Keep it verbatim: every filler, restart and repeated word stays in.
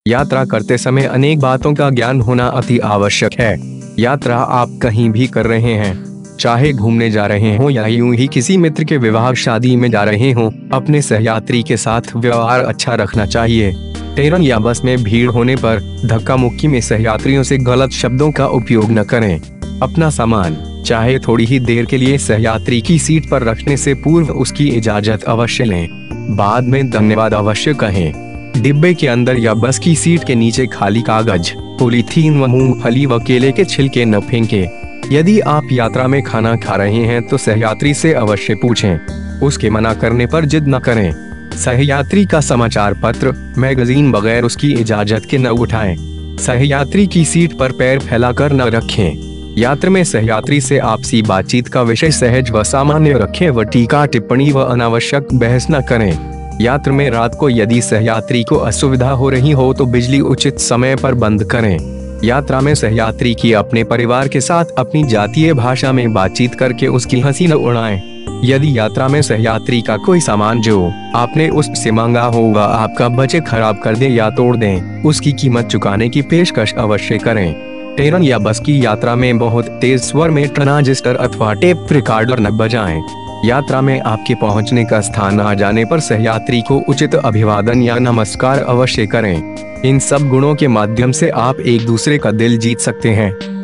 यात्रा करते समय अनेक बातों का ज्ञान होना अति आवश्यक है। यात्रा आप कहीं भी कर रहे हैं, चाहे घूमने जा रहे हो या यूं ही किसी मित्र के विवाह शादी में जा रहे हो, अपने सहयात्री के साथ व्यवहार अच्छा रखना चाहिए। ट्रेन या बस में भीड़ होने पर धक्का मुक्की में सहयात्रियों से गलत शब्दों का उपयोग न करें। अपना सामान चाहे थोड़ी ही देर के लिए सहयात्री की सीट पर रखने से पूर्व उसकी इजाजत अवश्य लें। बाद में धन्यवाद अवश्य कहें। डिब्बे के अंदर या बस की सीट के नीचे खाली कागज, पॉलीथीन व मूंगफली व केले के छिलके न फेंकें। यदि आप यात्रा में खाना खा रहे हैं तो सहयात्री से अवश्य पूछें। उसके मना करने पर जिद न करें। सहयात्री का समाचार पत्र, मैगजीन बगैर उसकी इजाजत के न उठाएं। सहयात्री की सीट पर पैर फैलाकर न रखें। यात्रा में सहयात्री से आपसी बातचीत का विषय सहज व सामान्य रखें व टीका टिप्पणी व अनावश्यक बहस न करें। यात्रा में रात को यदि सहयात्री को असुविधा हो रही हो तो बिजली उचित समय पर बंद करें। यात्रा में सहयात्री की अपने परिवार के साथ अपनी जातीय भाषा में बातचीत करके उसकी हंसी न उड़ाएं। यदि यात्रा में सहयात्री का कोई सामान जो आपने उससे मांगा हो वह आपका बजट खराब कर दे या तोड़ दें, उसकी कीमत चुकाने की पेशकश अवश्य करें। ट्रेन या बस की यात्रा में बहुत तेज स्वर में ट्रांजिस्टर अथवा टेप रिकॉर्डर न बजाएं। यात्रा में आपके पहुंचने का स्थान आ जाने पर सहयात्री को उचित अभिवादन या नमस्कार अवश्य करें। इन सब गुणों के माध्यम से आप एक दूसरे का दिल जीत सकते हैं।